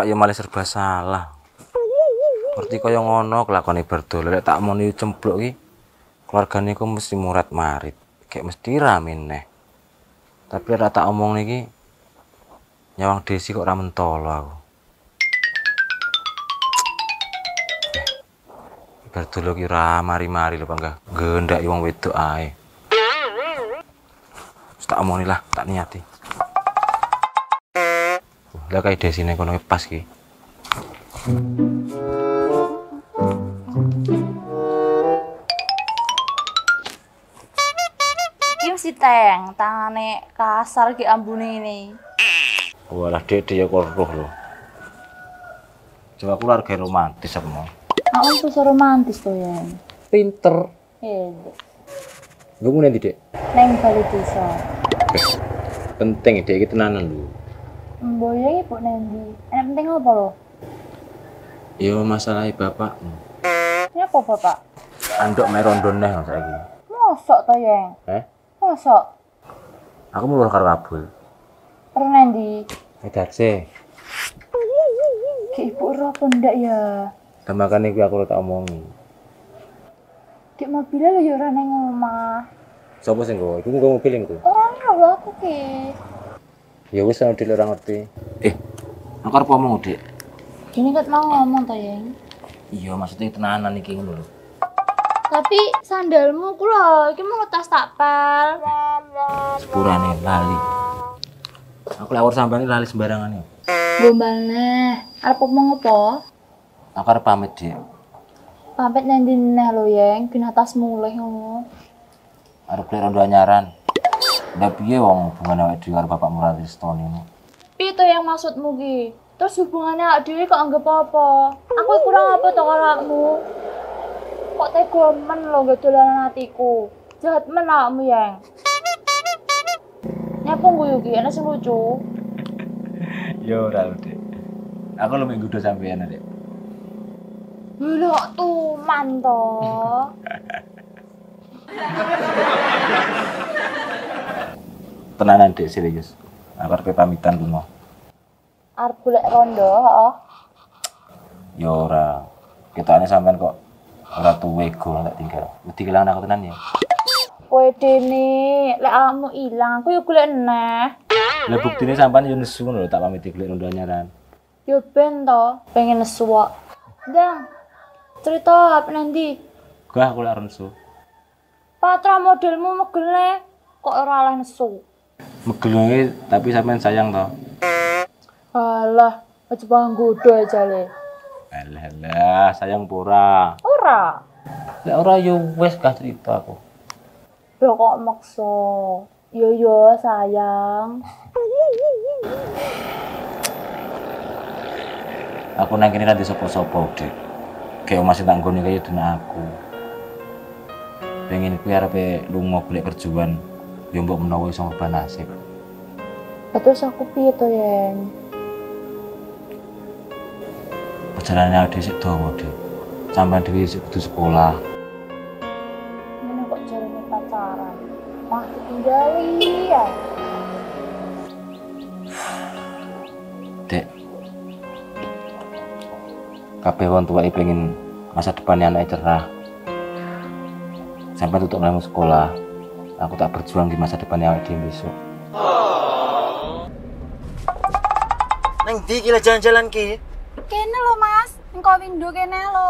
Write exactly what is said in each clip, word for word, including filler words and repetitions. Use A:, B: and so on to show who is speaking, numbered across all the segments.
A: bapak ya malah serba salah. Ngerti kaya ngono kelakone Bardol, lek tak muni cempluk iki keluargane ku mesti murat marit, kayak mesti rame neh. Tapi ora tak omong niki nyawang Desi kok ora mentolo aku. Eh, Bardol ki ora mari-mari lho panggah gendaki wong wedok ae. Wis tak omongni lah, tak niati. Lah kae Desine kono pas ki.
B: Si Teng, tangane kasar ki ambune ini.
A: Walah Dek ya kok roh lho. Coba keluarga romantis aku mau.
B: Aku tuh romantis tuh ya.
A: Pinter.
B: Iya.
A: Gue mau nanti Dek.
B: Neng bali desa.
A: Eh, penting Dek iki tenanan lho.
B: Mboyo iki Bu Nendi. Enak penting apa lho?
A: Ya masalah bapakmu.
B: Ini apa bapak?
A: Andok merondo neh saiki.
B: Mosok to Yang?
A: Eh?
B: Mosok?
A: Aku mulih karo Abul.
B: Karo Nendi.
A: Edarse.
B: Ki ibu ora apa ndak ya?
A: Lah makane iki aku tak omongi.
B: Dik mobilnya lho ya ora nang omah.
A: Sopo sing nggo? Iku nggo mobil iku.
B: Ora lho aku ki.
A: Ya wis ana dhewe ora ngerti. Eh, aku arep omong Dik.
B: Ini ket mau ngomong to Yang.
A: Iya, maksudnya tenanan iki ngono lho.
B: Tapi sandalmu ku lho, iki mau tas tak pel.
A: Sepurane lali. Aku lawur sampeyan lali sembarangan ya.
B: Gombalne, arep ngomong apa?
A: Aku arep pamit, Dik.
B: Pamit nang ndi neh lho, Yang, kena tas mulih ngono.
A: Arep beli rondo anyaran. Ndak piye wong hubungan awake dhewe karo Bapak Murad Stone ini.
B: Piye to yang maksudmu ki? Terus hubungannya awake dhewe kok anggap apa? Aku kurang apa to karo awakmu? Kok tega men lho gak dolanan atiku. Jahat men awakmu, Yang. Nyapa ngguyu ki, ana sing lucu.
A: Yo ora, Dik. Aku lu minggu do sampeyan, Dik.
B: Lho kok tuman to.
A: Tenanan Dik serius. Aku arep pamitan lunga.
B: Arep golek rondo, heeh.
A: Yo ora. Ketane sampean kok ora tuwe go tak tinggal. Wedi kelangan aku tenan ya.
B: Kowe dene, lek awakmu ilang, aku yo golek neh.
A: Lah buktine sampean yo nesu ngono lho tak pamit golek rondo anyaran.
B: Yo ben to, pengen nesu kok. Ndang. Cerita apa nanti?
A: Gah aku lak nesu.
B: Patra modelmu megel kok ora oleh nesu.
A: Megel tapi sampean sayang to.
B: Alah, aja panggodo aja le.
A: Alah lah, sayang pura.
B: Ora.
A: Lah ora yo wis gah cerita aku.
B: Lho kok maksa. Yo yo sayang.
A: Aku nang kene ra di sapa-sapa, Dik. Kayak masih tak nggone kaya dene aku. Pengen kuwi arepe lunga golek kerjaan, yo mbok menawa iso ngubah nasib.
B: Terus aku piye to, Yang?
A: Perjalanan awake dhewe sik dawa, Dik. Sampeyan dhewe sik kudu sekolah.
B: Ngene kok jarene pacaran. Wah, tinggali ya.
A: Dek. Kabeh wong tuwa pengen masa depannya anaknya cerah. Sampai tutup nang sekolah, aku tak berjuang di masa depannya awake dhewe besok.
C: Neng ndi ki jalan-jalan ki?
D: Kene lho Mas, engko window kene lho.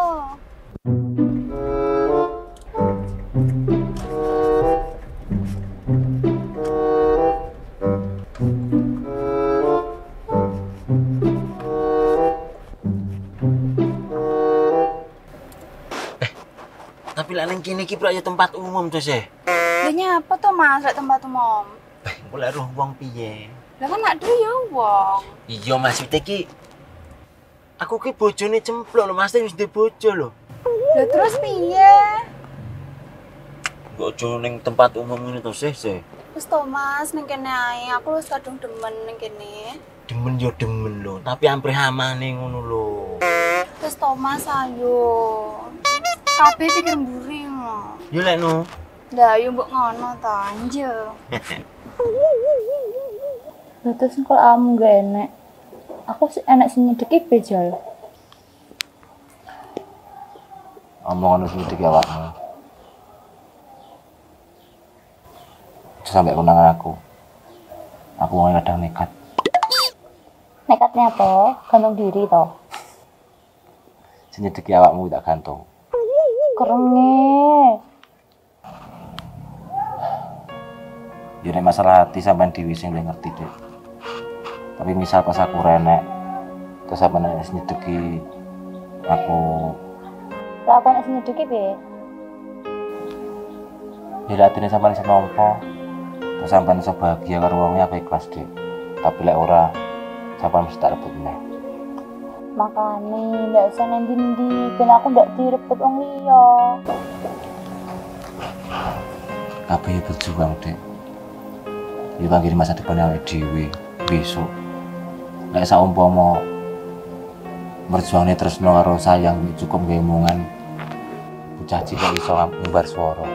C: Tapi lek nang kene iki ya tempat umum to sih.
D: Lha nyapa to Mas, lek tempat umum?
C: Eh, engko lek roh wong piye?
D: Lah kan nak dhewe ya wong.
C: Iya Mas, iki aku ki bojone cemplok lho, Mas, wis duwe bojo lho.
D: Lah terus piye?
C: Bojo ning tempat umum ngene to sih, sih.
D: Wis to Mas, ning kene ae. Aku wis kadung demen ning kene.
C: Demen yo demen lho, tapi amprih amane ngono lho.
D: Wis to Mas, ayo. Kabeh pikir mburi ngono.
C: Yo lek no.
D: Lah yo mbok ngono ta, anjo.
B: Lah terus kok kamu gak enek. Aku sih enak sing nyedeki bejol.
A: Omongan wis nyedeki awakmu. Sampai konangan aku. Aku mau kadang nekat.
B: Nekatnya apa? Gantung diri toh.
A: Sing nyedeki awakmu tak gantung.
B: Kerenge.
A: Ya nek masalah hati sampean dhewe sing luwih ngerti, Dik. Tapi misal pas aku renek terus sampean wis nyedeki aku
B: Lah aku nek sing nyedeki piye?
A: ya atine sampean iso nampa. Terus sampean iso bahagia karo wong aku ikhlas, Dik. Tapi lek ora sampean mesti tak rebut meneh.
B: Makane ndak usah nang ndi-ndi, ben aku ndak direbut wong liya.
A: Kabeh ya berjuang, Dik. Ya bangkiri masa depan awake dhewe besok. Lek saumpama merjuangne tresno karo sayang cukup gawe omongan bocah cilik iso ngumbar swara.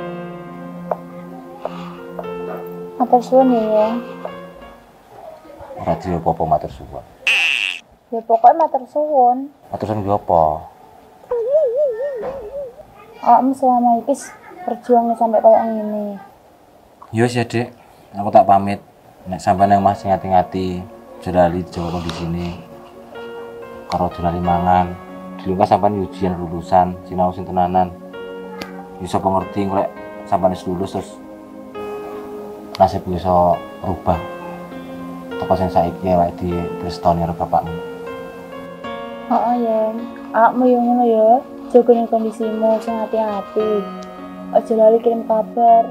B: Matur suwun ya, Yang.
A: Ora dhewe apa-apa matur suwun.
B: Ya pokoknya matur suwun.
A: Matur suwun ki apa?
B: Awakmu selama iki berjuang sampai kayak ngene.
A: Ya wis ya, Dik. Aku tak pamit. Nek sampean yang masih ngati-ngati jelali jaga kondisi ini. Karo jelali mangan. Dulu kan sampean ujian lulusan, sinau sing tenanan. Bisa pengerti nek sampean wis lulus terus nasib bisa rubah. Toko sing saiki awake di prestoni karo bapakmu.
B: Heeh, Yang. Awakmu yo ngono ya. Jaga ning kondisimu sing hati-hati. Aja lali kirim kabar.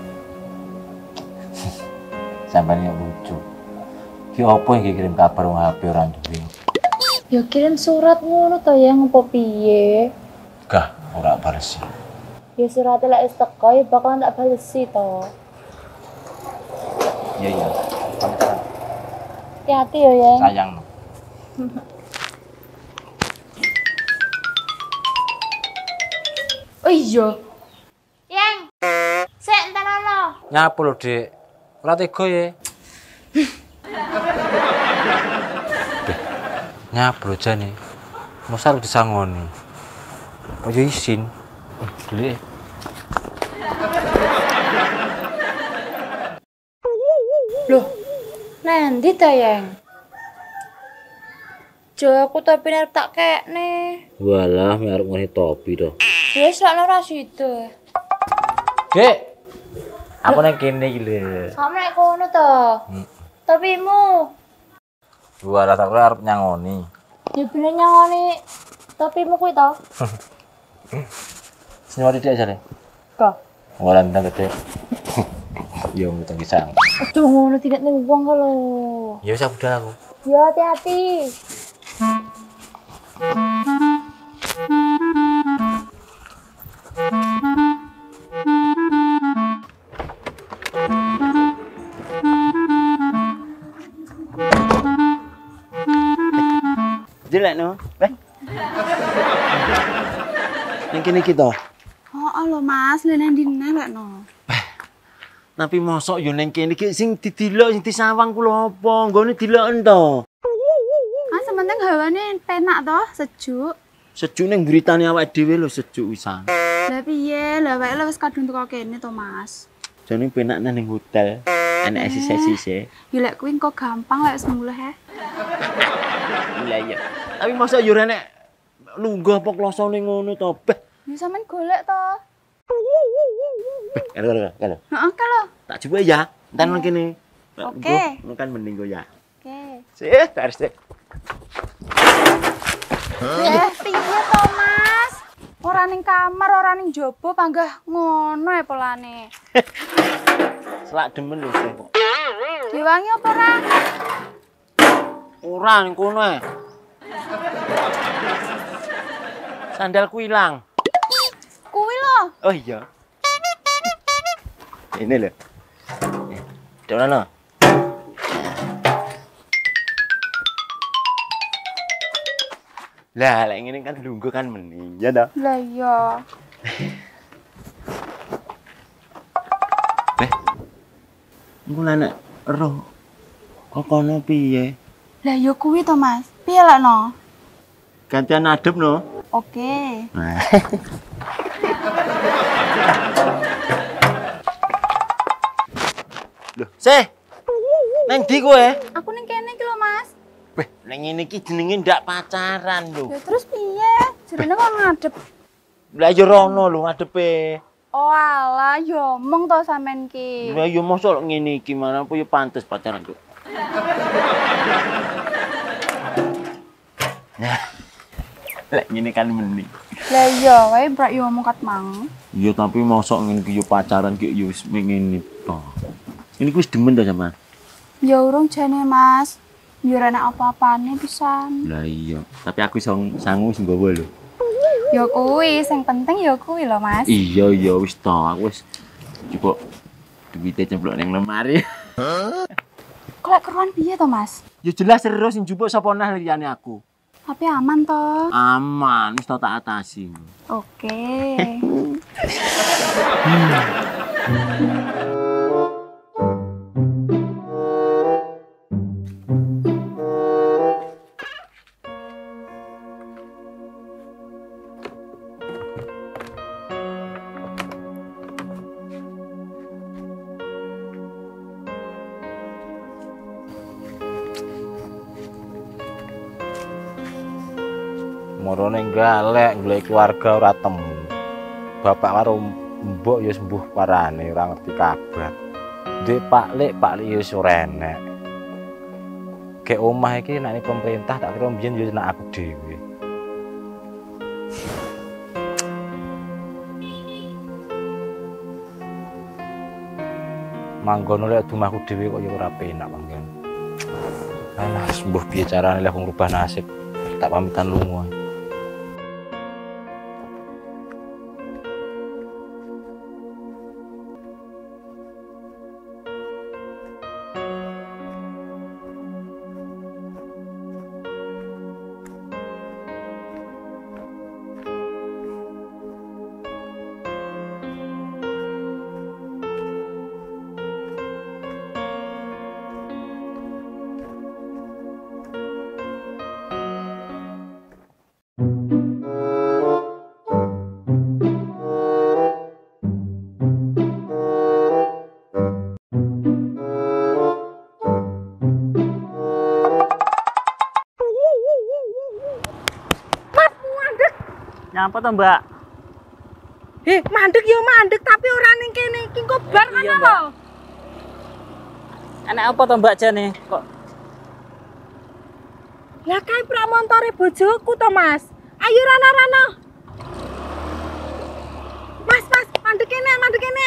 A: Sampeyan yang lucu. Ki opo yang kirim kabar wong H P ora duwe?
B: Ya kirim surat ngono to Yang opo piye?
A: Gah, ora bales.
B: Ya surat lek wis teko ya bakalan tak balesi to.
A: Iya iya. Pamitan.
B: Hati-hati ya, Yang.
A: Sayang.
B: Oh iya. Yang. Sik entar ono.
A: Nyapu lho, Dik. Ora tega ya. Deh. Nyapu lho jane. Mosal disangoni. Ojo isin. Delik.
B: Loh. Nanti ta, Yang? Jo aku tapi arep tak kekne.
A: Walah, mek arep ngene topi to.
B: Wis lak ora sido.
A: Dek. Aku nang kene iki lho.
B: Sampe nek kono to.
A: Hmm.
B: Topimu.
A: Walah, tak arep nyangoni.
B: Ya bener nyangoni topimu kuwi to.
A: Senyum dia aja deh.
B: Kok.
A: Walah ndang gede. Yo mutang kisang.
B: Aduh ngono tidak ning wong ka lho.
A: Ya wis udah aku.
B: Ya hati-hati.
C: Jelek no. Eh. Ning kene iki to.
D: Oh, lho Mas, lene ndine lek no.
C: Tapi mosok yo ning kene iki sing didelok sing disawang ku lho apa? Nggone diloken to.
D: Ah, sementing hawane penak toh, sejuk.
C: Sejuk ning beritane awake dhewe lho sejuk wisan.
D: Lah piye? Lah awake lho wis kadung teko kene to, Mas.
C: Jane penak nang ning hotel. Enak sisi-sisi.
D: Ya lek kuwi kok gampang lek wis mulih he.
C: Iya iya. Tapi mosok yo renek lunggah apa klosone ngono to. Beh.
D: Ya sampean golek to.
C: Beh, kalau kalau kalau.
D: Heeh, kalau.
C: Tak coba ya. Entar nang kene.
D: Oke.
C: Ngono kan mending go ya.
D: Oke.
C: Sih, tarik sih.
D: Eh, piye to, Mas? Ora ning kamar, ora ning jaba, panggah ngono e polane.
C: Selak demen lho sing kok.
D: Diwangi apa ora?
C: Ora ning kono e. Sandalku ilang.
D: Kuwi lho.
C: Oh iya. Ini lho. Di mana? Lah, lek ngene kan lungguh kan mending, ya toh?
D: Lah iya.
C: Eh. Engko nek roh kok kono piye?
D: Lah ya kuwi to, Mas. piye lek no?
C: Gantian adep no.
D: Oke.
C: Nah. Loh, Seh. Neng ndi kowe?
D: Aku ning kene iki lho, Mas.
C: Weh, neng ngene iki jenenge ndak pacaran lho.
D: Ya terus piye? Jarine kok ngadep.
C: Lah yo rono lho ngadepe.
D: Oh alah, yo omong to sampean ki.
C: Lah yo mosok ngene iki mana apa yo pantes pacaran kok. Ya. Lek ngene kan mending.
D: Lah iya, wae brak yo omong kat mang.
C: Iya tapi mosok ngene iki yo pacaran ki yo wis ngene to. Ini ku wis demen to sampean.
D: Ya urung jane, Mas. Yo ora ana apa-apane pisan.
C: Lah iya, tapi aku iso sangu wis nggawa lho.
D: Ya kuwi, sing penting ya kuwi lho, Mas.
C: Iya iya wis to, aku wis coba duwite cemplok ning lemari.
D: Kok lek keruan piye to, Mas?
C: Ya jelas terus sing jupuk sapa nah liyane aku.
D: Tapi aman to.
C: Aman, wis tak atasi.
D: Oke.
A: Morone galek golek keluarga ora temu. Bapak karo mbok ya sembuh parane ora ngerti kabar. Ndek Pak Lik, Pak Lik ya wis ora enek. Kayak omah iki nek pemerintah tak kira mbiyen ya nek aku dhewe. Manggon lek omahku dhewe kok ya ora penak manggon. Alah sembuh piye carane lek ngrubah nasib. Tak pamitan lunga.
E: Nyapa to, Mbak?
F: Eh, mandek yo mandek tapi ora ning kene iki kok bar
E: Iya,
F: ngono
E: Mbak.
F: lho.
E: Enak apa to, Mbak jane? Kok
F: Lah kae pramontore bojoku to, Mas. Ayo rana-rana. Mas, Mas, mandek kene, mandek kene.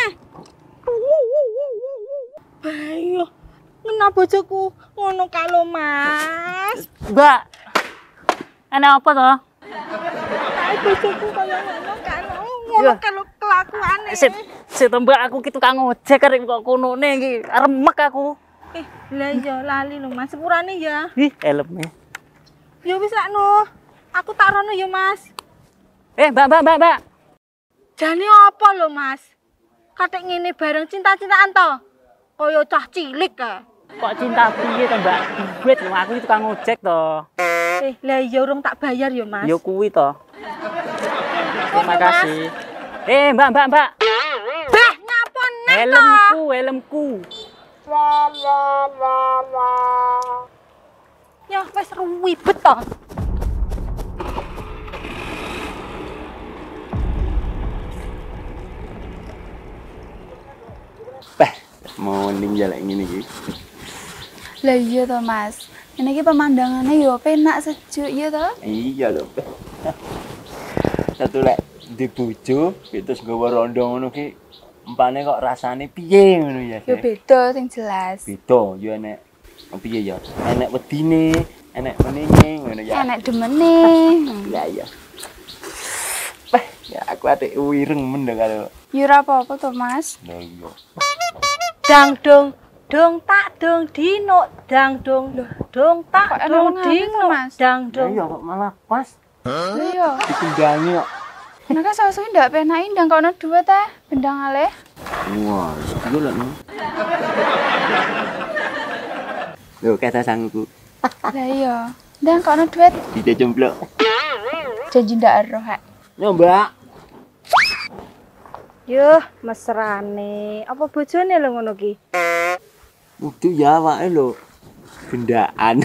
F: Ayo. Ngena bojoku ngono kalau Mas.
E: Mbak? Enak apa to?
F: Kae bojoku kaya ngono kalau ngono kalau kelakuane.
E: Sip, sip to, Mbak, aku ki tukang ojek arek kok konone iki. Remek aku.
F: Eh, lah iya lali lho Mas, sepurane ya.
E: Ih, eleme.
F: Ya wis lakno. Aku tak rono ya, Mas.
E: Eh, Mbak, Mbak, Mbak, Mbak.
F: Jane apa lho, Mas? Katik ngene bareng cinta-cintaan to. Kaya cah cilik ka.
E: Kok cinta piye to, Mbak? Duit lho, aku iki tukang ojek to.
F: Eh, lah iya urung tak bayar ya, Mas.
E: Ya kuwi to. Terima kasih. Eh, Mbak, Mbak, Mbak.
F: Bah, ngapun neh to?
E: Helmku, helmku.
F: Ya wis ruwibet to.
C: Beh, mau mending jalan ngene iki.
D: Lah iya to, Mas. Ini iki pemandangannya yo penak sejuk ya to.
C: Iya lho, Beh. Satu lek di bojo, terus nggawa rondo ngono ki, empane kok rasane piye ngono ya.
D: Yo beda sing jelas.
C: Beda yo enek piye ya? Enek wedine, enek menenge ngono ya.
D: Enak demene.
C: Iya iya. Beh, ya aku ate wireng men karo.
D: Yo ora apa-apa to, Mas.
C: Lah iya.
F: Dang dong, dong tak dong dino, dang dong, dong tak
D: Kok enak
F: dong
D: ngene to,
F: dino,
D: Mas?
F: dang
C: Lah
F: dong.
C: iya kok malah pas
D: Lah iya.
C: ditundangi kok.
D: Nek sasuke ndak penak ndang kono dua teh, bendang aleh.
C: Wah, iya lho. Lho kata sangku.
D: Lah iya. Ndang kono duit.
C: Duite cemplok.
D: Janji ndak ero, Hek.
C: Yo, Mbak.
F: Yuh, mesrane. Apa bojone lho ngono ki?
C: Udu ya awake lho. Gendaan.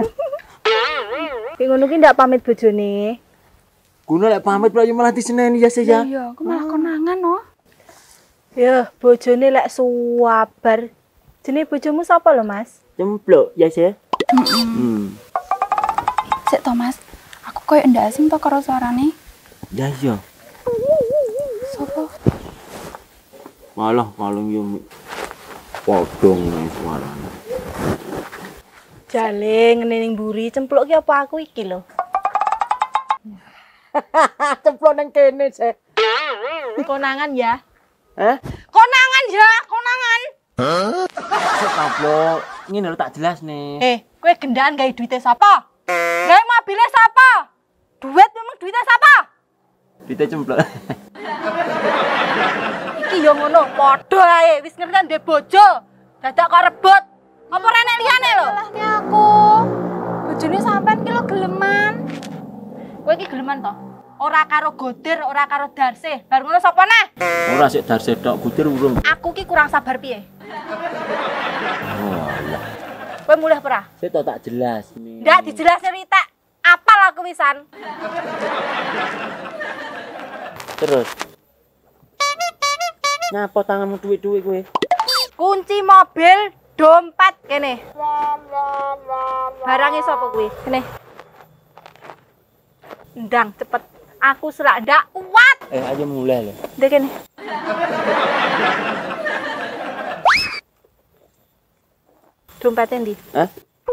F: Ki ngono ki ndak pamit bojone.
C: Kuno lek pamit lho malah diseneni ya saya.
D: Iya, aku malah konangan no.
F: Yuh, bojone lek suwabar. Jenenge bojomu sapa lho, Mas?
C: Cemplok ya saya. Hmm.
D: Sik to, Mas. Aku koyo ndak asing to karo suarane.
C: Ya iya.
D: Sopo?
C: Malah paling yo podong nih suarane.
F: Jale ngene ning mburi cempluk ki apa aku iki lho.
C: Cemplok nang kene sih.
F: Konangan ya.
C: Hah?
F: Konangan ya, konangan.
C: Cemplok. Ngene lho tak jelas nih.
F: Eh, kowe gendaan gawe duite sapa? Gawe mobile sapa? Duit memang duite sapa?
C: Duite cemplok.
F: Iki yo ngono, padha ae. Wis ngerti ndek bojo. Dadak kok rebut. Apa renek liyane lho?
D: Salahnya aku. Bojone sampean ki lho geleman.
F: Kowe iki geleman to? Ora karo Godir, ora karo Darsih. Bar ngono sapa neh?
C: Ora sik Darsih tok, Gudir urung.
F: Aku ki kurang sabar piye?
C: Oh, iya.
F: Kowe mulih ora?
C: Sik tok tak jelas nih.
F: Ndak dijelasin Rita. Apal aku wisan.
C: Terus. Nyapa tanganmu duit-duit kowe?
F: Kunci mobil, dompet kene. Barangnya sapa kuwi? Kene. Ndang cepet. Aku selak ndak kuat.
C: Eh, aja mulai lho.
F: Ndek kene. Dompetnya ndi?
C: Hah?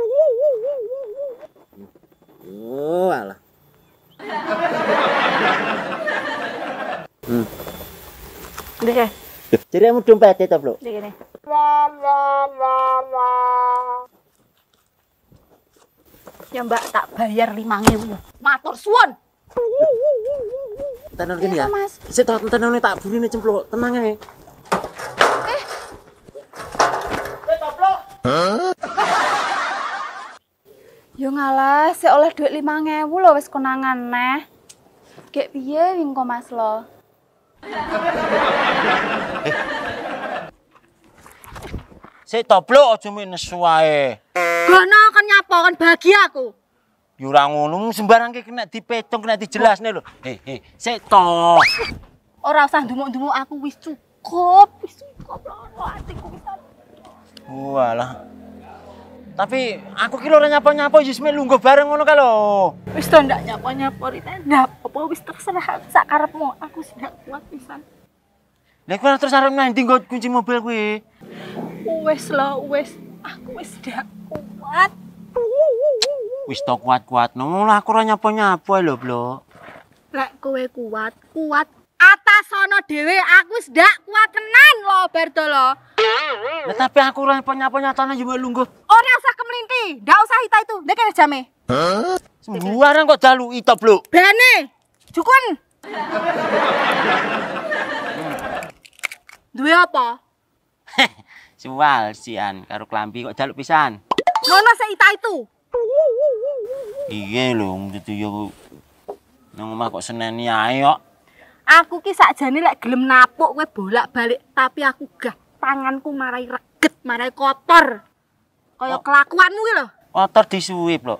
C: Oh, alah. Hmm.
F: Ndek.
C: Jadi kamu dompetnya toh, Bro?
F: Ndek kene. Ya Mbak tak bayar lima ribu. Matur suwun.
C: Tenang gini ya. Sik tok tenang tak burine cemplok. Tenang ae.
D: Yo ngalah, sik oleh duit lima ribu lho wis konangan neh. Gek piye wingko Mas lo?
C: Sik toblok aja mene suwae.
F: Gono kan nyapa kan bahagia aku.
C: Yo ora ngono sembarang ki kena dipecong kena dijelasne lho. Heh heh, sik to.
F: Ora usah ndumuk-ndumuk aku wis cukup, wis cukup lho atiku wis.
C: Walah. Tapi aku ki ora nyapa-nyapa wis mek lungguh bareng ngono ka lho.
F: Wis to ndak nyapa-nyapa Rita. Ndak apa wis terserah sak karepmu. Aku sudah kuat pisan.
C: Lah kowe terus arep nang ndi nggo kunci mobil kuwi?
F: Wis lho, wis. Aku wis ndak kuat.
C: Wis to kuat-kuat. Nomo lah aku ora nyapa-nyapa lho, Bro.
F: Lek kowe kuat, kuat atasono dhewe. Aku wis ndak kuat tenan lho bar dolo.
C: Lah tapi aku ora nyapa-nyapa nyatane yo mek lungguh.
F: Ora usah kemelinti, ndak usah hita itu. Ndek kene jame.
C: Sembuaran kok jaluki to, Bro.
F: Bene. Jukun. Duwe apa?
C: Suwal sian karo klambi kok jaluk pisan.
F: Ngono sik ita itu.
C: Iya lho, itu yo nang omah kok seneni ae kok.
F: Aku ki sakjane lek gelem napuk kowe bolak-balik, tapi aku gah tanganku marai reget, marai kotor. Kaya kelakuanmu ki lho.
C: Kotor disuwi, Bro.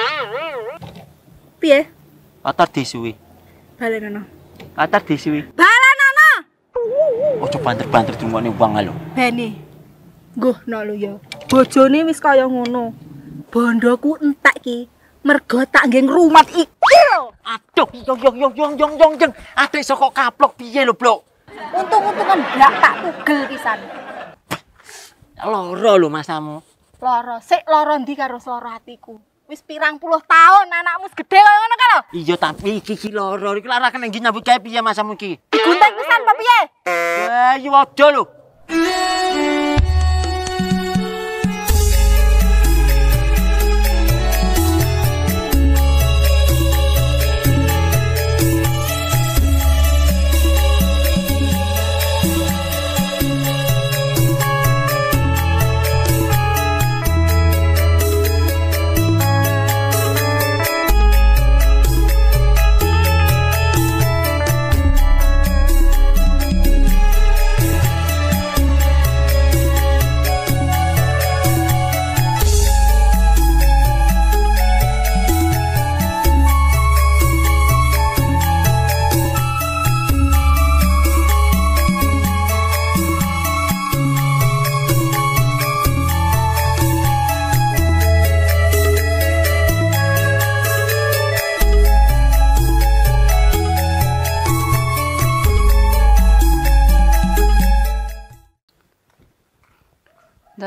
F: Piye?
C: Kotor disuwi.
F: Balenono.
C: Kotor disuwi.
F: Balenono.
C: Ojo banter-banter dungone wong lho.
F: Bene. Ngguh no lho ya. Bojone wis kaya ngono. Bondoku entek ki mergo tak nggih ngrumat iki lho.
C: Aduh, yong yong yong yong yong yong yong. Adik saka kaplok piye lho, Bro?
F: Untung-untungan ndak tak tugel pisan.
C: Loro lho masamu.
F: Loro, sik loro ndi karo loro atiku. Wis pirang puluh tahun anakmu segede kaya ngono ka lho.
C: Iya tapi iki iki loro iki lara kena nggih nyambut gawe piye masamu iki?
F: Digunting pisan apa piye?
C: Wah, yo aja lho.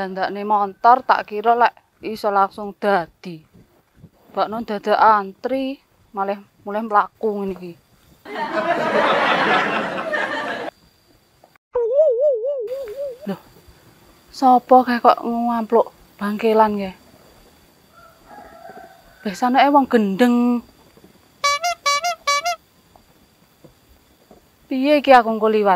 D: dandakne motor tak kira lek iso langsung dadi. Bakno dadak antri, malah mulai mlaku ngene iki. Loh. Sopo kae kok ngampluk bangkelan kae? Biasane wong gendeng. Piye iki aku engko liwat?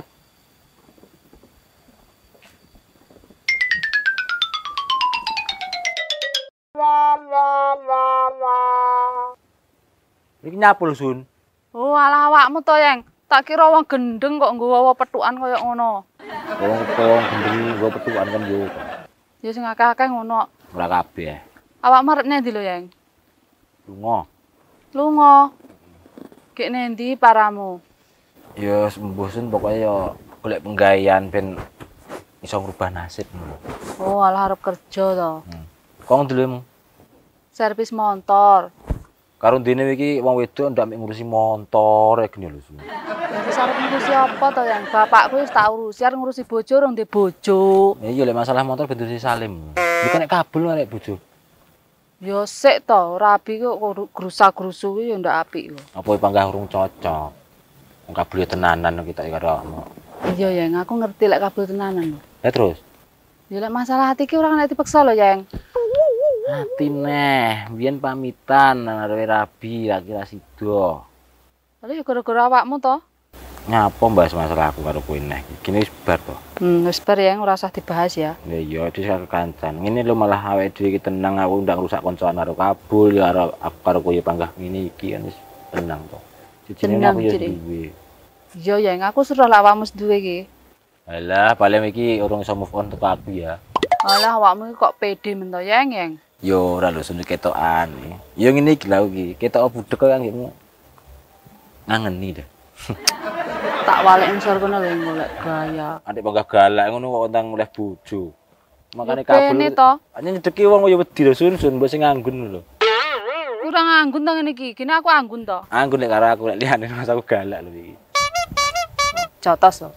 A: Iki nyapul, Sun.
D: Oh, alah awakmu to, Yang. Tak kira wong gendeng kok nggawa petukan kaya ngono.
A: Wong wong gendeng nggo petukan kan yo.
D: Ya sing akeh-akeh ngono.
A: Ora kabeh.
D: Awakmu arep nendi lho, Yang?
A: Lunga.
D: Lunga. Kek nendi paramu?
A: Ya sembuh Sun pokoke yo golek penggawean ben iso ngrubah nasib.
D: Oh, alah arep kerja to.
A: Hmm. Kok ndelemu?
D: Servis motor.
A: Karo dene iki wong wedok ndak mek ngurusi motor e geni lho.
D: Wis arep ngurusi apa to, Yang? Bapakku wis tak urusi, arep ngurusi bojo rong ndek bojo.
A: Ya iya lek masalah motor ben si Salim. Iki nek kabel arek bojo.
D: Ya sik to, rabi kok grusak-grusu kuwi ya ndak apik kok.
A: Apa panggah urung cocok. Wong kabel tenanan kita karo awakmu.
D: Iya, Yang, aku ngerti lek kabel tenanan lho.
A: Ya terus.
D: Ya lek masalah hati ki ora kena dipeksa lho, Yang.
A: Hati neh, biyen pamitan nang arepe rabi kira sida.
D: Tapi ya gara-gara awakmu to.
A: Nyapa mbahas masalah aku karo kowe neh. Gini wis bar to.
D: Hmm, wis bar, Yang, ora usah dibahas ya.
A: Ya iya, dis karo kancan. Ngene lho malah awake dhewe iki tenang, aku ndak ngrusak kancan karo kabul ya karo aku karo kowe panggah ngene iki kan wis tenang to. Jijine
D: Tenang,
A: aku ya
D: Ciri.
A: duwe.
D: Iya, Yang, aku suruh lah awakmu duwe iki.
A: Alah, paling iki urung iso move on teko aku ya.
D: Alah awakmu iki kok pede men to, Yang, Yang.
A: Yo ora lho sun ketokan. Yo ngene iki lha iki, ketok budhek kok anggitmu. Ngangeni dah.
D: Tak walek ngisor kono lho golek gaya.
A: Adik panggah galak ngono kok tentang oleh bojo. Makane
D: Ya pene
A: kabel.
D: to.
A: Hanya nyedeki wong kaya wedi lho sun sun mbok sing nganggun lho.
D: Kurang anggun to ngene iki. Kene aku anggun to.
A: Anggun lek karo aku lek liyane mas aku galak lho iki.
D: Jotos to.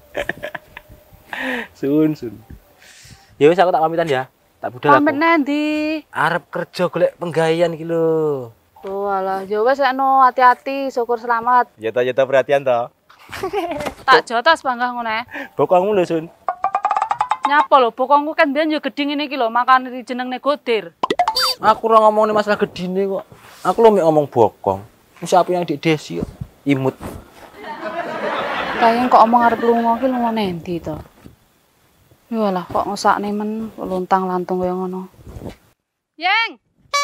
A: Sun sun. Ya wis aku tak pamitan ya. Tak budal aku.
D: Pamit nendi?
A: Arep kerja golek penggawean iki lho.
D: Oh alah, ya wis eno hati-hati, syukur selamat.
A: Ya ta ya ta perhatian to.
D: Tak jotos panggah ngono ae.
A: Bokongmu lho sun.
D: Nyapa lho, bokongku kan mbiyen ya gedhi ngene iki lho, makane dijenengne Godir.
A: Aku ora ngomongin masalah gedine kok. Aku lho mek ngomong bokong. Siapa yang dik desi kok. Imut.
D: Kayang kok omong arep lunga ki lunga nendi to? Yalah kok ngesakne men luntang-lantung kaya ngono. Yang.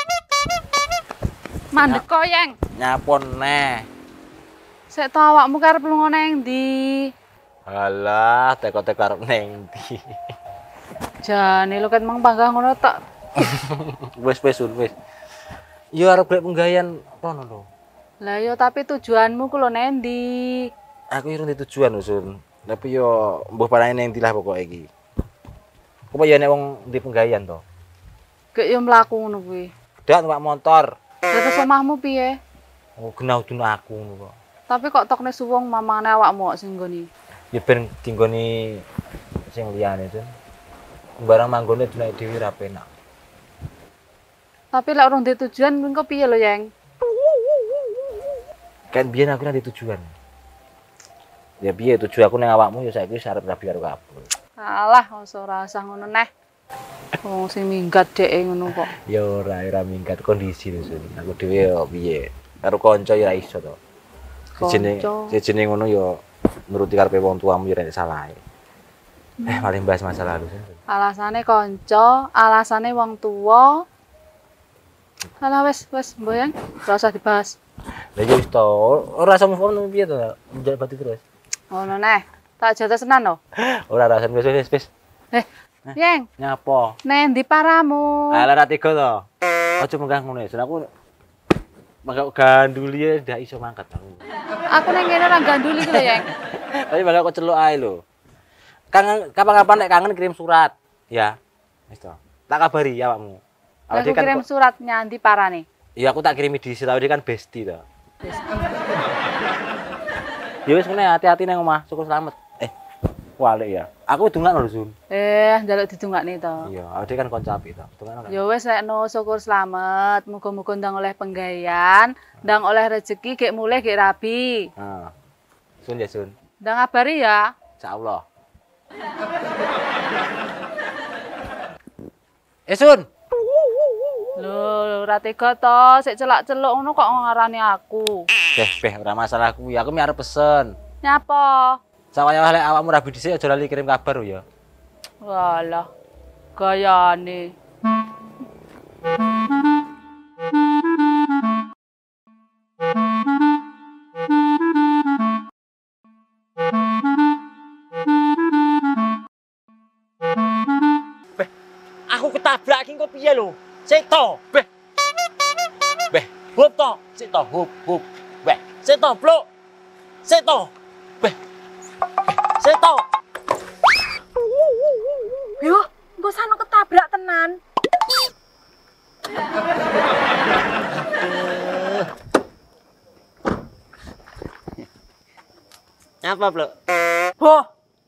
D: Mandek kok, Yang.
A: Nyapon neh.
D: Sik to awakmu karep lunga nang ndi?
A: Alah, teko-teko arep neng ndi.
D: Jane lho kan mang panggah ngono tak.
A: Wis wis wis. Yo arep golek penggawean kono lho.
D: Lah yo tapi tujuanmu ku lho nang ndi?
A: Aku irung di tujuan lho, Sun. Tapi yo mbuh parane neng ndi lah pokoke iki. Apa ya nek wong di penggawean to?
D: Gek yo mlaku ngono kuwi.
A: Dak numpak motor.
D: Terus omahmu piye?
A: Oh, genah udun aku ngono kok.
D: Tapi kok tokne suwung mamane awakmu kok sing nggoni.
A: Ya ben dinggoni sing liyane, Sun. Barang manggone dunake dhewe ra penak.
D: Tapi lek urung di tujuan engko piye lho, Yang?
A: Kan biyen aku nang di tujuan. Ya piye tujuan aku ning awakmu ya saiki wis arep rabi karo kabul.
D: Alah, ora usah ngono neh. Wong sing minggat dheke ngono kok.
A: Ya ora ora minggat kondisi lho Sun. Aku dhewe yo piye? Karo kanca ya iso to. Sejene
D: Kanca.
A: sejene ngono yo nuruti karepe wong tuamu yo nek salah. Eh paling bahas masalah lalu Sun.
D: Alasane kanca, alasane wong tuwa. Alah wis, wis, mboyang, ora usah dibahas.
A: Lah yo wis to, ora usah move on piye to? Njak batu terus.
D: Ngono neh. Tak jatah senan lho.
A: Ora rasan wis wis wis.
D: Eh, Yang,
A: Nyapa?
D: nendi paramu?
A: Alah ra tega to. Aja menggah ngono ya, Sun. Aku mangga ganduli ya ndak iso mangkat aku.
D: Aku nang kene ora ganduli iki lho, Yang.
A: Tapi bakal kok celuk ae lho. Kangen kapan-kapan nek kangen kirim surat. Ya. Wis to. Tak kabari ya awakmu.
D: Lah aku kirim surat nyandi parane.
A: Ya aku tak kirimi di sini, dia kan bestie to. Ya wis ngene hati-hati nang omah, syukur selamat. Eh. Walik ya. Aku dungakno lho, Sun.
D: Eh, njaluk didungakne to.
A: Iya, ade kan kanca apik to. Dungakno.
D: Ya wis lekno syukur slamet, muga-muga ndang oleh penggawean, ndang oleh rezeki gek mulih gek rabi.
A: Heeh. Sun ya, Sun.
D: Ndang ngabari ya.
A: Insyaallah. Eh, Sun.
D: Lho, ora tega to, sik celak-celuk ngono kok ngarani aku.
A: Beh, beh, ora masalah kuwi. Aku mi arep pesen.
D: Nyapa?
A: Sawaya lek awakmu rabi dhisik aja lali kirim kabar ya.
D: Walah, gayane.
C: Beh, aku ketabrak iki kok piye lho? Sik to, beh. Beh, hop to, sik to, hop, hop. Beh, sik to, pluk. Sik to. Beh. Sik to.
F: Yo, engko sano ketabrak tenan.
C: Apa, Pluk?
F: Boh,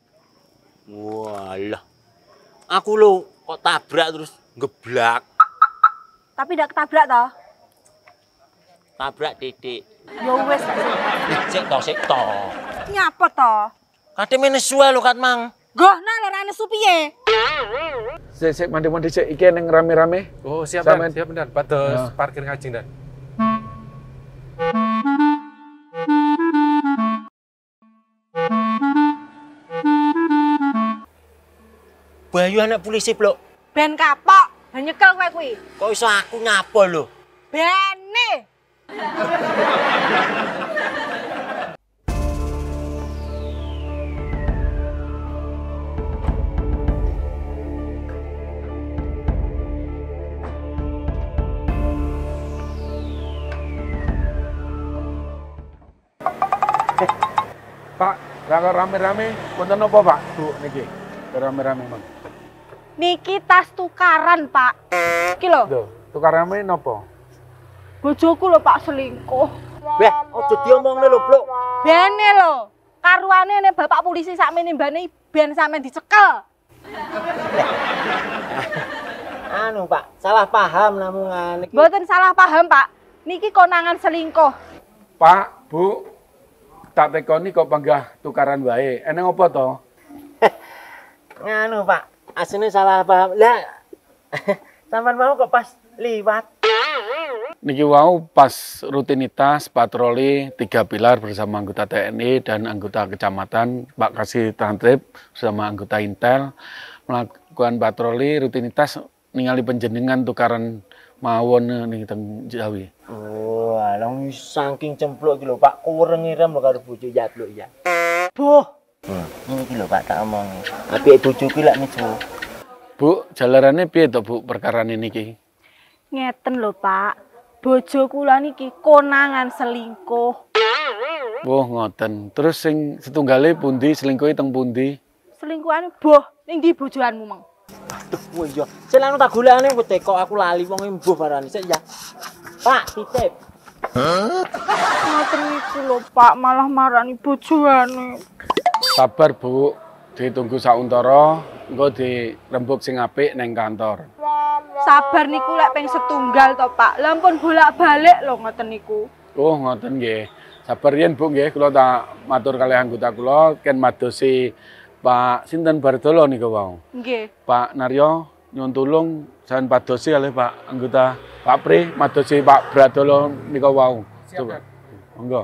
C: Walah. Aku lho kok tabrak terus ngeblak.
F: tapi ndak ketabrak toh.
C: Tabrak titik.
F: Yo wis tak
C: Sik to, sik to.
F: nyapa toh?
C: Kate mene suwe lho Kat Mang.
F: Goh nah lho rane supiye?
G: Sik sik mandi-mandi sik iki ning rame-rame.
H: Oh, siap,
G: Sampean.
H: Dan. Siap, Dan. Batas
G: Ya.
H: parkir ngajeng, Dan.
C: Bayu anak polisi, Pluk.
F: Ben kapok, ben nyekel kowe kuwi.
C: Kok iso aku nyapa lho?
F: Bene.
G: Pak, ra kok rame-rame wonten napa, Pak? Bu niki. Rame-rame, Mang.
F: Niki tas tukaran, Pak. Iki lho,
G: Lho, tukar rame napa?
F: bojoku lho Pak selingkuh.
C: Beh, aja diomongne lho, Pluk.
F: Bene lho, karuane nek bapak polisi sakmene mbane ben sampean dicekel.
C: Anu, Pak, salah paham namungan iki.
F: Mboten salah paham, Pak. Niki konangan selingkuh.
G: Pak, Bu, tak tekoni kok panggah tukaran wae. Eneng apa to?
C: Nganu, Pak. Asline salah paham. Lah, sampean mau kok pas liwat.
G: Niki wau pas rutinitas patroli tiga pilar bersama anggota T N I dan anggota kecamatan, Pak Kasih Trantrip bersama anggota Intel melakukan patroli rutinitas ningali panjenengan tukaran mawon ning teng Jawi.
C: Oh, alang saking cempluk iki lho, Pak. Kurang irem lho karo bojo ya, Pluk ya.
F: Boh,
C: Hmm, ini iki lho, Pak, tak omong. Apike bojoku lak niku.
G: Bu, jalarane piye to, Bu, perkara niki?
F: ngeten lho, Pak. Bojo kula niki konangan selingkuh.
G: Wah, ngoten. Terus sing setunggale pundi selingkuhe teng pundi?
F: Selingkuhane boh ning ndi bojoanmu, Mang?
C: Aduh, kowe yo. Selano tak golekane kowe teko aku lali wong embuh barani sik ya. Pak, titip.
F: Ngoten niku lho, Pak, malah marani bojoane.
G: Sabar, Bu. Ditunggu sauntara, engko dirembuk sing apik neng kantor.
F: Sabar niku lek ping setunggal to, Pak. Lah ampun bolak-balik lho ngoten niku.
G: Oh, ngoten nggih. Sabar yen, Bu nggih, kula tak matur kalih anggota kula ken madosi Pak sinten Bardolo niku wau.
F: Nggih.
G: Pak Naryo nyuwun tulung jan padosi kalih Pak anggota Pak Pri madosi Pak Bradolo niku wau. Coba. Monggo.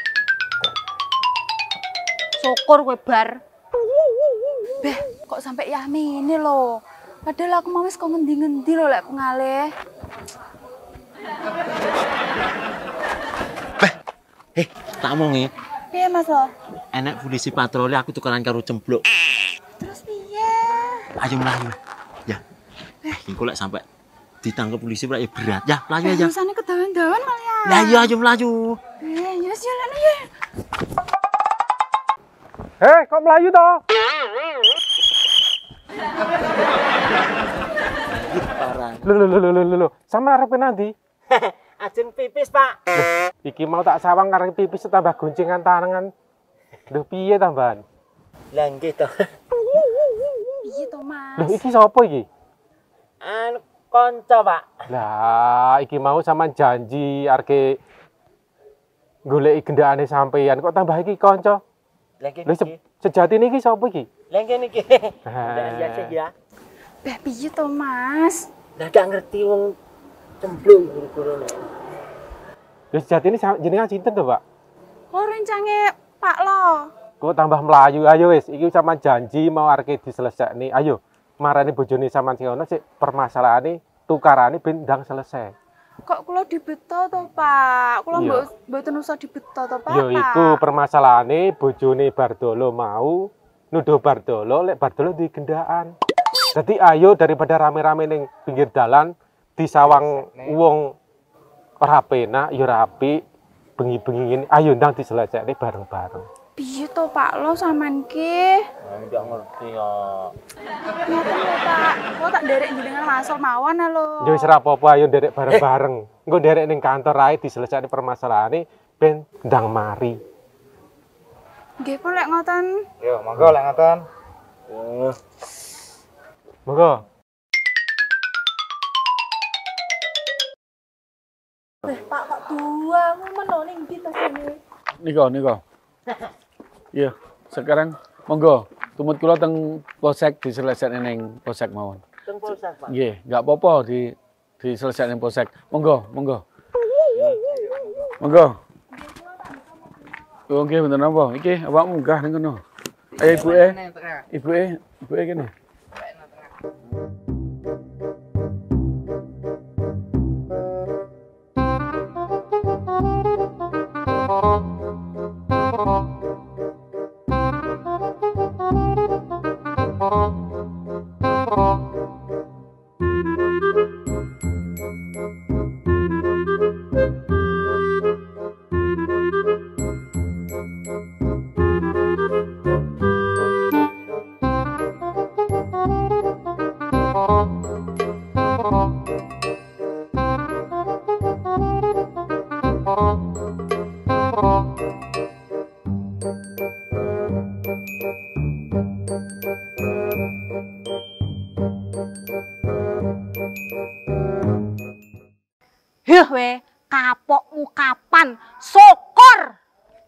F: Syukur kowe bar.
D: Beh, kok sampai yamine lho. Padahal aku mau wis kok ngendi-ngendi lho lek pengalih.
C: Eh, tak omongi.
D: Piye, Mas? Lo?
C: Enak polisi patroli aku tukaran karo cempluk.
D: Terus piye?
C: Ayo melayu. Ya. Eh, engko lek sampai ditangkap polisi berarti berat. Ya, melayu aja.
D: Rasane kedawan-dawan malah ya.
C: Lah iya ayo melayu.
D: Eh, ya wis jalan aja.
H: Hei, kok melayu toh?
C: Parah.
H: Lho lho lho lho lho lho. Sama arep nanti.
C: Ajeng pipis, Pak.
H: Iki mau tak sawang kareng pipis tambah goncengan tangan. Lho piye tambahan?
C: Lah nggih to.
D: Piye to, Mas?
H: Lho iki sapa iki?
C: Anu kanca, Pak.
H: Lah iki mau sampean janji arek goleki gendakane sampeyan kok tambah iki kanca.
C: Lah nggih
H: Lho
C: niki.
H: sejatine iki sapa iki?
C: Lah nggih niki.
H: Ah.
C: Ndak biasa ya.
D: Beh, piye to, Mas?
C: Lah gak ngerti wong cemplung guru-guru.
H: Lho sejatine jenengan sinten to, Pak?
D: Oh, rencange Pak Lo.
H: Kok tambah melayu, ayo wis, iki sampean janji mau arek diselesekne. Ayo, marani bojone sampean sing ono sik permasalahane tukarane ben ndang selesai.
D: Kok kula dibeto to, Pak? Kula
H: Iya.
D: mboten usah dibeto to, Pak.
H: Yo iku permasalahane bojone Bardolo mau nuduh Bardolo lek Bardolo duwe gendaan. Jadi ayo daripada rame-rame ning pinggir dalan disawang wong ora penak yo rapi bengi-bengi ngene. Ayo ndang diselesekne bareng-bareng.
D: Piye to, Pak Lo sampean ki?
C: Ndak ngerti ya.
D: Ngoten lho, Pak. Kok tak nderek jenengan masuk mawon lho.
H: Yo wis ora apa-apa ayo nderek bareng-bareng. Engko nderek ning kantor ae diselesekne permasalahane ben ndang mari.
D: Nggih, Pak, lek ngoten.
I: Yo, monggo lek ngoten.
H: Monggo.
B: Eh, Pak kok dua ngono ning ndi tas ini?
G: Niko, niko. Iya, sekarang monggo tumut kula teng polsek diselesekne ning polsek mawon.
C: Teng polsek, Pak.
G: Nggih, enggak apa-apa di diselesekne ning polsek. Monggo, monggo. Monggo. Oh, nggih mboten napa. Iki awakmu munggah ning kono. Ayo ibuke. Ibuke, ibuke kene.
F: Heh we, kapokmu kapan? Syukur.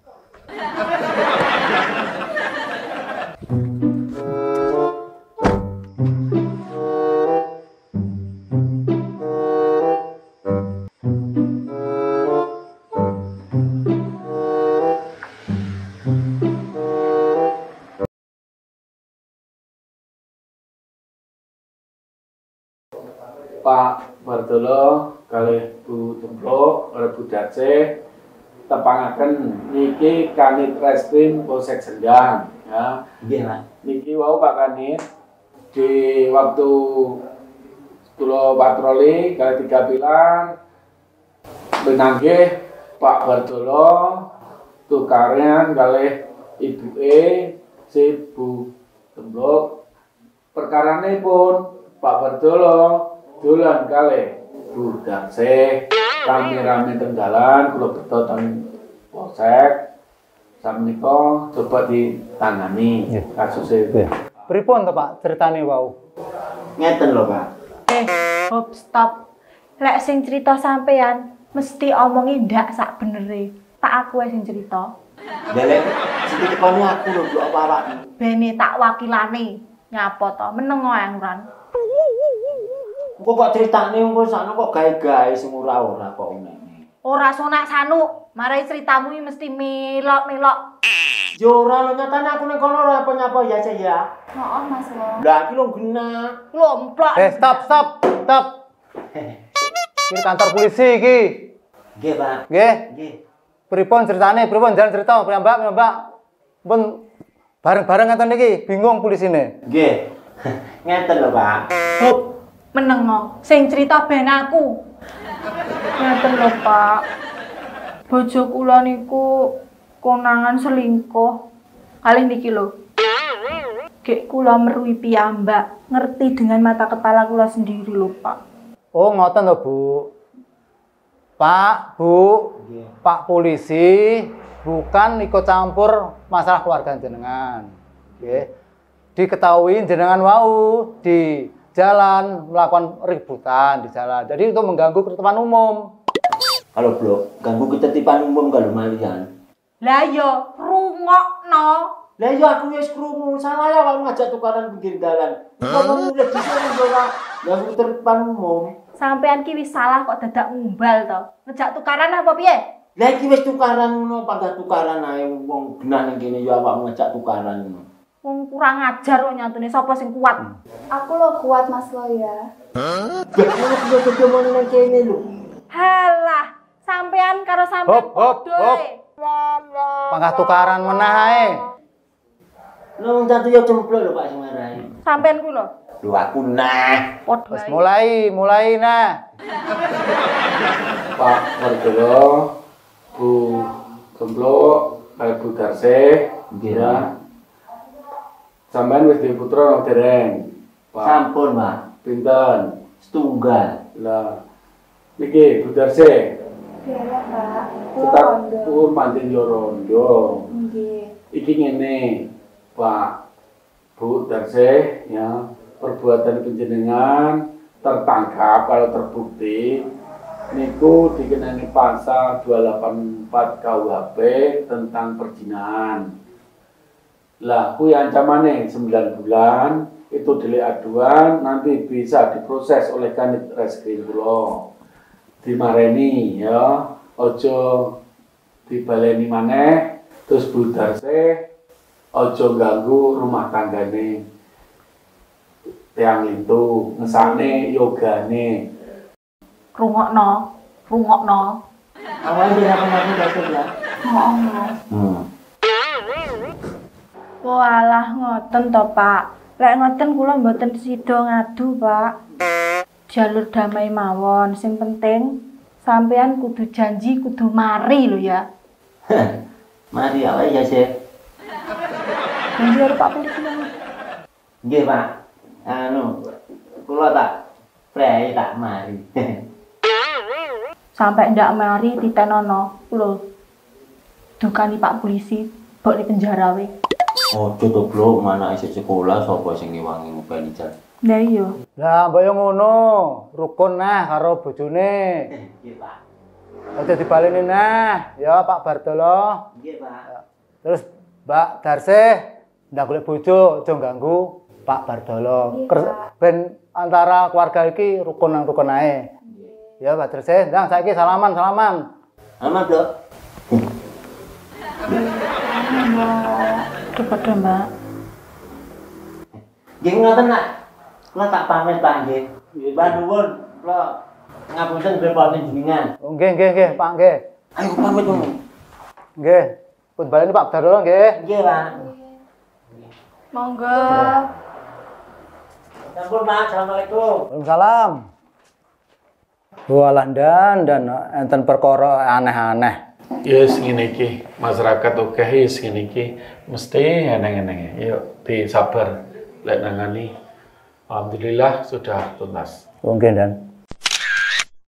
G: Pak Bardolo kalih Bu Templok, oleh Bu Dace tepangaken niki Kanit Reskrim Polsek Sendang ya.
C: Nggih, Pak.
G: Niki wau Pak Kanit di waktu kula patroli kali tiga pilar benangge Pak Bardolo tukaran kalih ibuke si Bu Templok perkarane pun Pak Bardolo dolan kalih Bu Dace rame-rame teng dalan kula beto teng polsek sakmenika coba ditangani kasusnya.
I: Pripun to, Pak, ceritane wau?
C: Ngeten lho, Pak.
B: Eh, hop stop. Lek sing cerita sampean mesti omongi ndak sak benere. Tak aku ae sing cerita.
C: Delek sing tekoni aku lho, Bu apa awak.
B: Bene tak wakilane. Nyapa to? Meneng ae nguran.
C: Kok kok critane engko sakno kok gawe-gawe sing ora-ora kok ngene.
B: Ora sonak sanuk, marai ceritamu iki mesti melok-melok.
C: Yo ora lho nyatane aku ning kono ora apa nyapa ya, Cek ya.
B: Maaf Mas Lo.
C: Lah iki lho genah.
B: Lomplok.
I: Eh, stop, stop, stop. Ini kantor polisi iki.
C: Nggih, Pak.
I: Nggih.
C: Nggih.
I: Pripun ceritane? Pripun jalan cerita, Mbak, Mbak. Pun bareng-bareng ngeten iki, bingung polisine.
C: Nggih. Ngeten lho, Pak.
B: Hop, meneng sing cerita ben aku. Ngeten lho, Pak. Bojo kula niku konangan selingkuh. Kalih niki lho. Gek kula merui piyambak, ngerti dengan mata kepala kula sendiri lho, Pak.
I: Oh, ngoten to, Bu. Pak, Bu, Pak polisi bukan ikut campur masalah keluarga jenengan. Nggih. Diketahui jenengan wau di jalan melakukan ributan di jalan. Jadi itu mengganggu ketertiban umum.
C: Kalau blok, ganggu ketertiban umum kalau malian.
F: Lah yo rungokno.
C: Lah iya aku wis krungu, salah ya kamu ngajak tukaran pinggir dalan. Ngomong udah disuruh ora ganggu ketertiban umum.
F: Sampean ki wis salah kok dadak ngumbal to. Ngejak tukaran apa piye?
C: Lah iki wis tukaran ngono, pangkat tukaran ae wong genah ning kene ya awakmu ngajak tukaran ngono.
F: Wong kurang ajar kok nyantune sapa sing kuat.
B: Aku lo kuat Mas lo ya.
C: Hah? Lah aku yo mau nang kene lho.
F: Halah, sampean karo sampean
I: Hop, hop,
F: padha
I: hop.
F: ae.
I: Pangkat tukaran meneh ae.
C: Lho wong jatuh yo cempluk lho Pak sing marahi.
F: Sampean ku lho.
C: Lho aku nah.
F: Padha
I: Wis
F: ae.
I: mulai, mulai nah.
G: Pak Bardolo, Bu Gemblok, Pak Bu Darsih,
C: Nggih.
G: ya. Sampean wis duwe putra nang dereng? Pak.
C: Sampun, Pak.
G: Pinten?
C: Setunggal.
G: Lah. Niki Bu Darsih,
B: Iya Pak.
G: tetap pun pancen yo rondo.
B: Nggih.
G: Iki ngene, Pak Bu Darsih, ya. Perbuatan penjenengan tertangkap kalau terbukti niku dikenai pasal dua delapan empat K U H P tentang perzinahan. Lah, kuwi ancamane sembilan bulan, itu delik aduan nanti bisa diproses oleh Kanit Reskrim kula. Dimareni ya, ojo dibaleni maneh, terus Bu Darsih ojo ganggu rumah tanggane. Tiang itu ngesane yogane.
F: Rungokno, rungokno.
C: Awalnya dia akan mati dasar ya.
F: Ngono.
C: Hmm.
F: Walah ngoten to, Pak. Lek ngoten kula mboten sida ngadu, Pak. Jalur damai mawon, sing penting sampean kudu janji kudu mari lho ya.
C: Mari awake ya, Sih.
F: Janji karo Pak polisi.
C: Nggih, Pak. Anu, kula tak prei tak mari.
F: Sampai ndak mari ditenono lho. Dukani Pak polisi, mbok di penjara we.
C: Ojo to, Bro, mana isih sekolah sapa sing ngewangi ngopeni jan.
F: Lah iya.
I: Lah mbok yo ngono, rukun nah karo bojone.
C: Nggih, Pak.
I: Aja dibaleni nah, ya Pak Bardolo.
C: Nggih, Pak.
I: Terus Mbak Darsih ndak golek bojo, aja ganggu Pak Bardolo.
B: Iya,
I: Ker-
B: Pak.
I: Ben antara keluarga iki rukun nang rukun ae. Ya Pak Darsih, ndang saiki salaman, salaman.
C: Aman, Bro.
F: Mbak, padha Mbak.
C: Nggih ngoten, Nak. Kula tak pamit, Pak nggih. Mbah nuwun, kula ngapunten repone jenengan.
I: Oh, nggih, nggih, nggih, Pak nggih.
C: Ayo pamit, Bro.
I: Nggih. Pun baleni Pak Bardolo nggih.
C: Nggih, Pak.
F: Monggo.
C: Sampun, Pak. Assalamualaikum.
I: Waalaikumsalam. Walah dan dan enten perkara aneh-aneh.
G: Yes, ngene iki, masyarakat oke yes ngene iki mesti eneng-eneng. Yuk disabar lek nangani. Alhamdulillah sudah tuntas.
I: Mungkin dan